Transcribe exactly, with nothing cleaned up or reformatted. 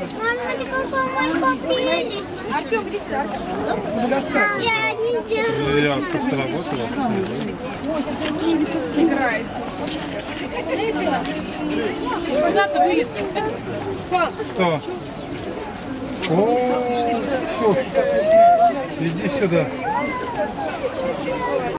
Артем, иди сюда. Я не держу. Ярко сработало. Играется. Куда-то вылез. Что? О, все. Иди сюда.